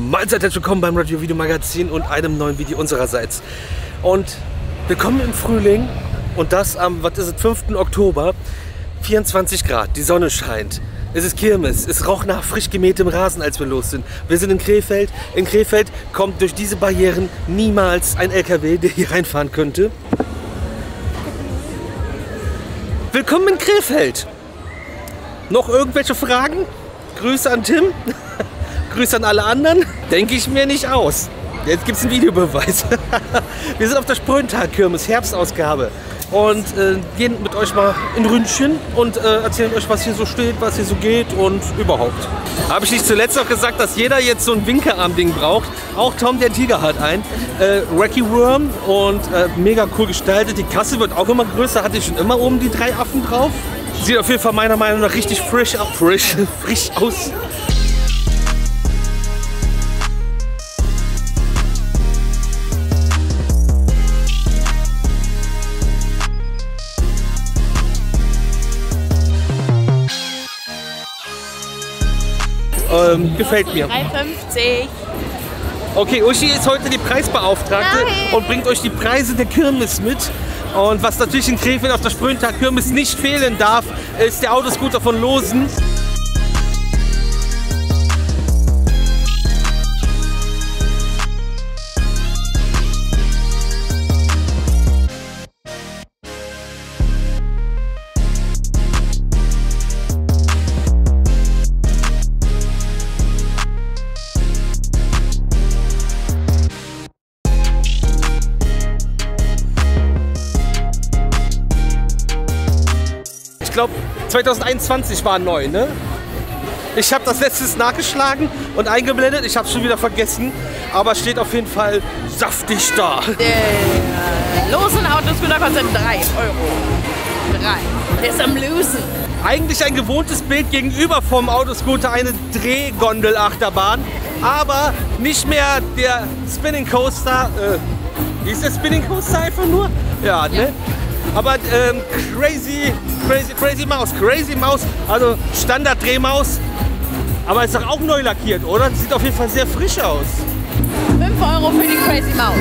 Mahlzeit, herzlich willkommen beim Radio Video Magazin und einem neuen Video unsererseits. Und willkommen im Frühling und das am, 5. Oktober, 24 Grad, die Sonne scheint. Es ist Kirmes, es roch nach frisch gemähtem Rasen, als wir los sind. Wir sind in Krefeld. In Krefeld kommt durch diese Barrieren niemals ein LKW, der hier reinfahren könnte. Willkommen in Krefeld. Noch irgendwelche Fragen? Grüße an Tim. Grüße an alle anderen. Denke ich mir nicht aus. Jetzt gibt es einen Videobeweis. Wir sind auf der Spröntag-Kirmes, Herbstausgabe. Und gehen mit euch mal in Ründchen und erzählen euch, was hier so steht, was hier so geht und überhaupt. Habe ich nicht zuletzt auch gesagt, dass jeder jetzt so ein Winkearm-Ding braucht? Auch Tom der Tiger hat ein. Wacky Worm und mega cool gestaltet. Die Kasse wird auch immer größer. Hatte ich schon immer oben die 3 Affen drauf. Sieht auf jeden Fall meiner Meinung nach richtig frisch aus. Gefällt mir. 3,50. Okay, Uschi ist heute die Preisbeauftragte. Nein. Und bringt euch die Preise der Kirmes mit. Und was natürlich in Krefeld auf der Spröntag-Kirmes nicht fehlen darf, ist der Autoscooter von Losen. Ich glaube 2021 war neu, ne? Ich habe das letztes nachgeschlagen und eingeblendet. Ich habe es schon wieder vergessen, aber steht auf jeden Fall saftig da. Der Losen Autoscooter kostet 3 Euro. 3. Der ist am Losen. Eigentlich ein gewohntes Bild gegenüber vom Autoscooter, eine Drehgondel-Achterbahn, aber nicht mehr der Spinning Coaster. Wie ist der Spinning Coaster einfach nur? Ja, ne? Aber Crazy Maus, also Standard-Drehmaus. Aber ist doch auch neu lackiert, oder? Sieht auf jeden Fall sehr frisch aus. 5 Euro für die Crazy Maus.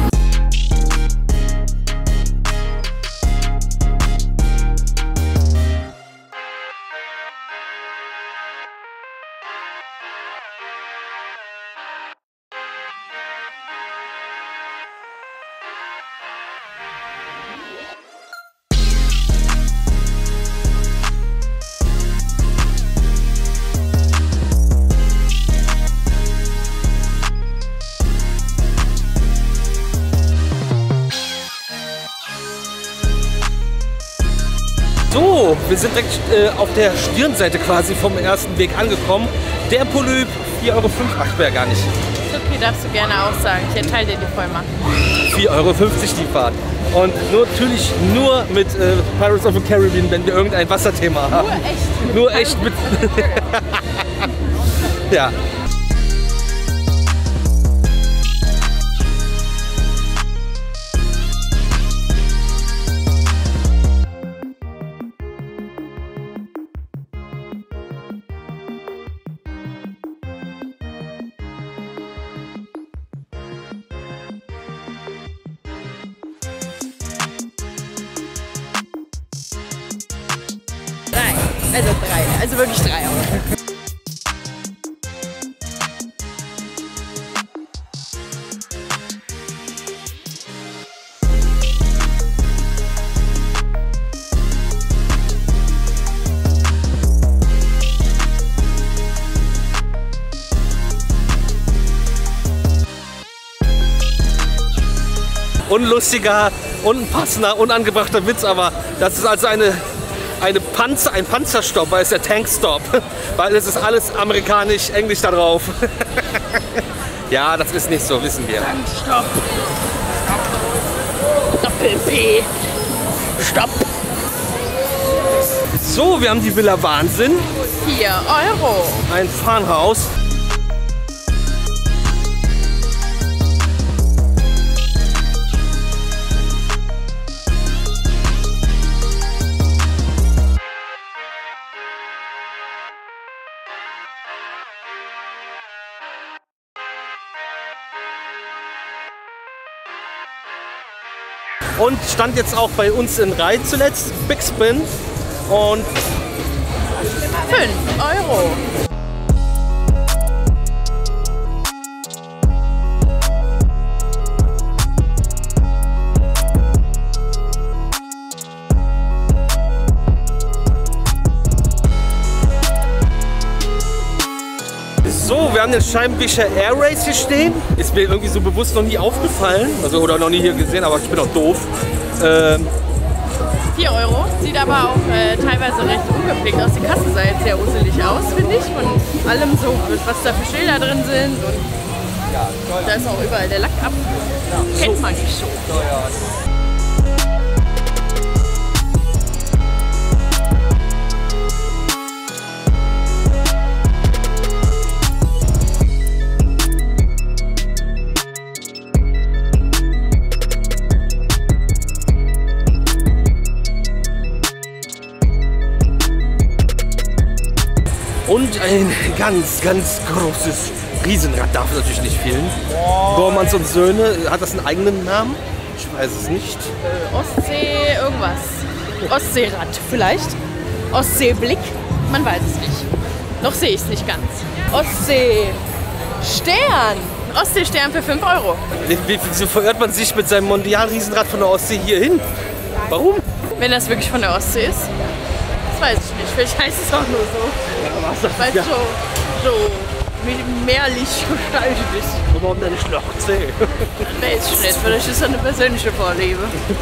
So, wir sind direkt auf der Stirnseite quasi vom ersten Weg angekommen. Der Polyp, 4,05 Euro. Ach, wäre gar nicht. Okay, darfst du gerne auch sagen. Ich erteile dir die Vollmacht. 4,50 Euro die Fahrt. Und natürlich nur mit Pirates of the Caribbean, wenn wir irgendein Wasserthema haben. Nur echt. Nur echt mit. Ja. Also wirklich 3 Euro. Unlustiger, unpassender, unangebrachter Witz, aber das ist also ein Panzerstopp, weil es der Tankstop, weil es ist alles amerikanisch, englisch da drauf. Ja, das ist nicht so, wissen wir. Stopp. Doppel-P. Stopp. So, wir haben die Villa Wahnsinn. 4 Euro. Ein Farmhaus. Und stand jetzt auch bei uns in Rhein zuletzt. Big Spin. Und 5 Euro. so, wir haben den Scheibenwischer Air Race hier stehen. Ist mir irgendwie so bewusst noch nie aufgefallen. Also, oder noch nie hier gesehen, aber ich bin auch doof. 4 Euro. Sieht aber auch teilweise recht ungepflegt aus. Die Kasse sah jetzt sehr uselig aus, finde ich. Von allem so, was da für Schilder drin sind. Und da ist auch überall der Lack ab. Kennt man nicht so. Und ein ganz, ganz großes Riesenrad darf natürlich nicht fehlen. Gormans und Söhne, hat das einen eigenen Namen? Ich weiß es nicht. Ostsee irgendwas. Ostseerad vielleicht. Ostseeblick. Man weiß es nicht. Noch sehe ich es nicht ganz. Ostseestern. Ostseestern für 5 Euro. Wieso verirrt man sich mit seinem Mondial-Riesenrad von der Ostsee hier hin? Warum? Wenn das wirklich von der Ostsee ist. Das weiß ich nicht. Vielleicht heißt es auch nur so. Weil es so mehrlich gestaltet ist. Warum denn nicht Nordsee? Weiß ich nicht. Vielleicht ist das eine persönliche Vorliebe.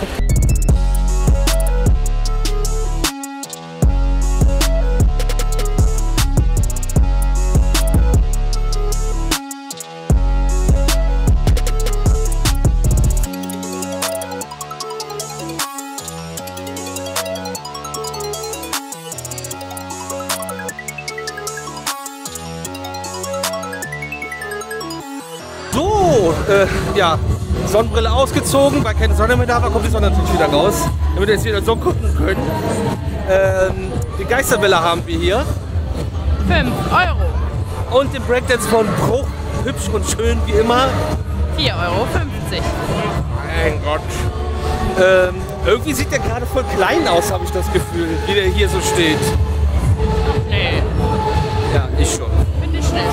So, ja, Sonnenbrille ausgezogen, weil keine Sonne mehr da war, kommt die Sonne natürlich wieder raus, damit wir jetzt wieder so gucken können. Die Geisterwelle haben wir hier. 5 Euro. Und den Breakdance von Bruch, hübsch und schön wie immer. 4,50 Euro. Mein Gott. Irgendwie sieht der gerade voll klein aus, habe ich das Gefühl, wie der hier so steht. Nee, Ja, ich schon. finde ich nicht.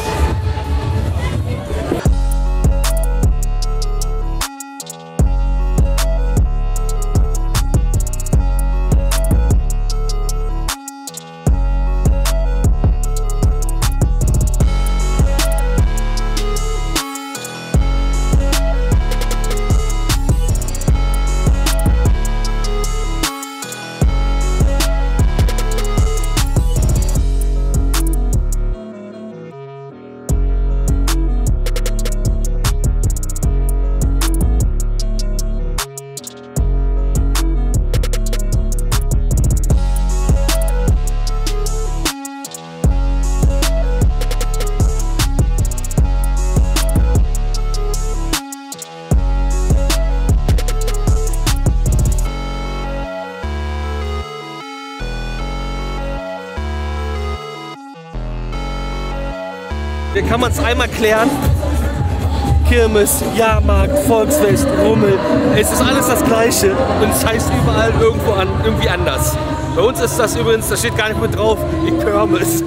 Hier kann man es einmal klären. Kirmes, Jahrmarkt, Volksfest, Rummel. Es ist alles das Gleiche und es heißt überall irgendwie anders. Bei uns ist das übrigens, da steht gar nicht mit drauf, die Kirmes.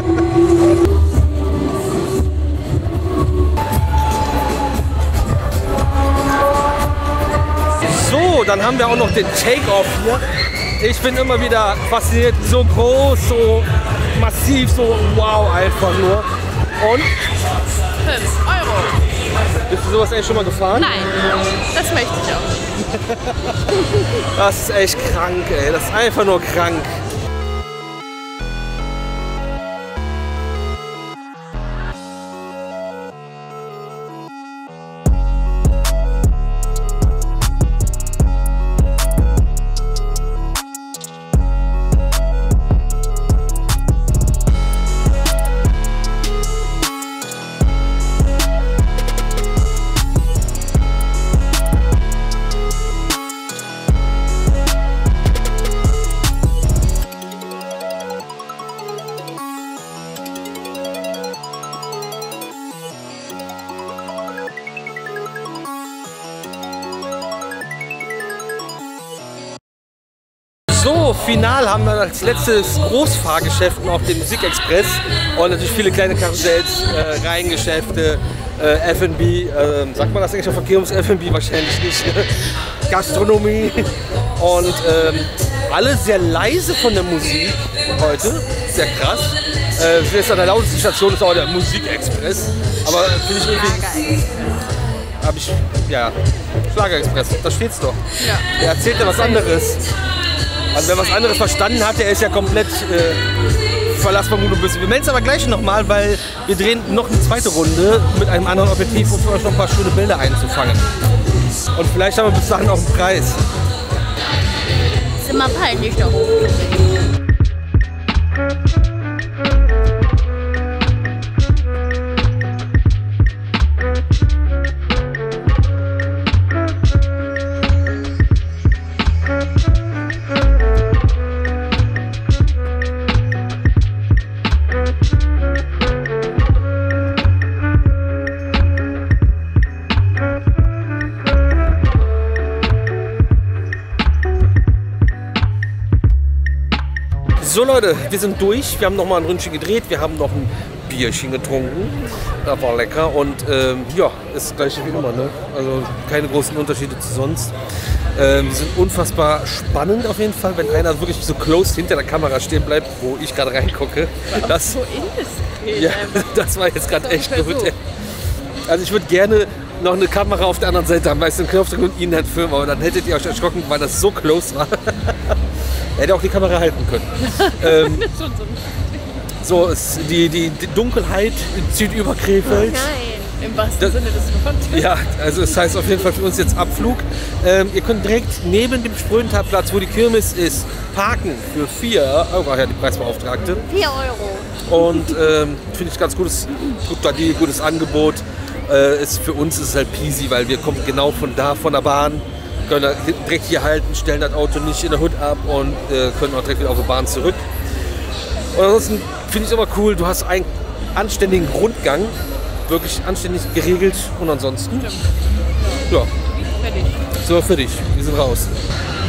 So, dann haben wir auch noch den Take-Off hier. Ich bin immer wieder fasziniert, so groß, so massiv, so wow einfach nur. Und? 5 Euro. Bist du sowas eigentlich schon mal gefahren? Nein, das möchte ich auch. Das ist echt krank, ey. Das ist einfach nur krank. final haben wir als letztes Großfahrgeschäft noch den Musikexpress und natürlich viele kleine Karussells, Reihengeschäfte, F&B, sagt man das eigentlich auf Verkehrungs-F&B? Wahrscheinlich nicht. Gastronomie und alle sehr leise von der Musik heute, sehr krass. Jetzt an der lautesten Station ist auch der Musikexpress, aber finde ich irgendwie... Schlagerexpress, da steht's doch. Ja. Er erzählt ja was anderes. Also wer was anderes verstanden hat, der ist ja komplett verlassbar gut und böse. Wir melden es aber gleich nochmal, weil wir drehen noch eine zweite Runde mit einem anderen Objektiv, um für euch noch ein paar schöne Bilder einzufangen. Und vielleicht haben wir bis dahin auch einen Preis. Ist immer peinlich da hoch. So Leute, wir sind durch. Wir haben noch mal ein Ründchen gedreht. Wir haben noch ein Bierchen getrunken. Das war lecker und ja, ist das gleiche wie immer. Ne? Also keine großen Unterschiede zu sonst. Die sind unfassbar spannend auf jeden Fall, wenn einer wirklich so close hinter der Kamera stehen bleibt, wo ich gerade reingucke. Das, So indiskret. ja, das war jetzt gerade echt gut. Also ich würde gerne noch eine Kamera auf der anderen Seite haben, weißt du, einen Knopf drücken und ihn halt filmen, aber dann hättet ihr euch erschrocken, weil das so close war. Hätte auch die Kamera halten können. So, die Dunkelheit zieht über Krefeld. Nein, im wahrsten Sinne des Wortes. Ja, also es heißt auf jeden Fall für uns jetzt Abflug. Ihr könnt direkt neben dem Spröntagplatz, wo die Kirmes ist, parken für 4 Euro, ja, die Preisbeauftragte. 4 Euro. Und finde ich ganz gutes Angebot. Für uns ist es halt peasy, weil wir kommen genau von da, von der Bahn, können da direkt hier halten, stellen das Auto nicht in der Hut ab und können auch direkt wieder auf die Bahn zurück. Und ansonsten finde ich es immer cool, du hast einen anständigen Rundgang, wirklich anständig geregelt und ansonsten, ja, Fertig. so für dich, wir sind raus.